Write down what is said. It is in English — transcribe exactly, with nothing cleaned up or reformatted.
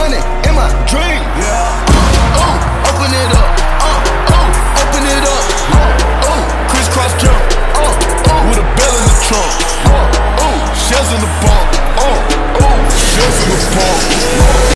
money in my dream. Yeah. Uh, oh, open it up. Uh, oh, open it up. Uh, oh, crisscross jump. Uh, oh, with a bell in the trunk. Uh, oh, shells in the bar.